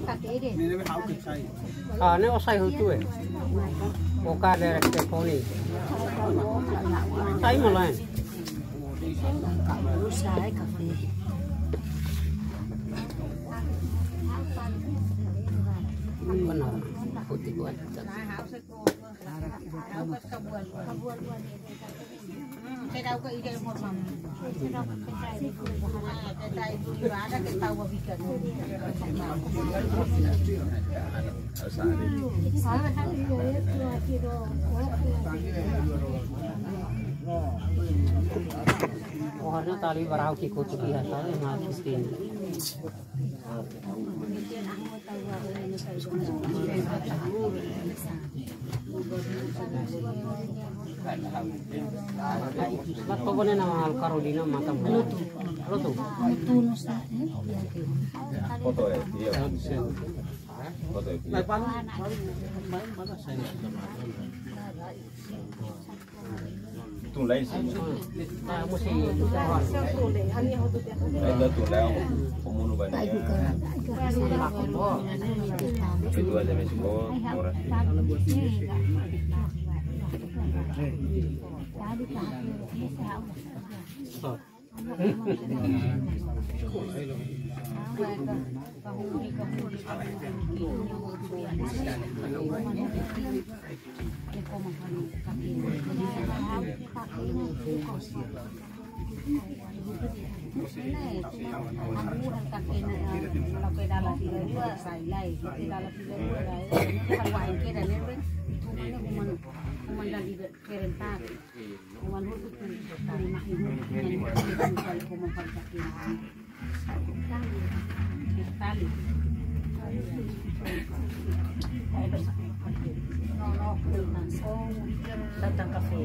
Ini osai hutu ya. Oka dari Stefani. Saya mulai. Benar. Putih buat. Saya tahu ke ide informan. Warna tali barau kikut biasa mati Ba't pa na mga Carolina matang luto? Luto? Luto na sa foto eh. Foto eh. May paano? Tulay sih. Kamu sih ada tulay pembunuh banyak. Itu aja Meksiko orang. Datang kafe.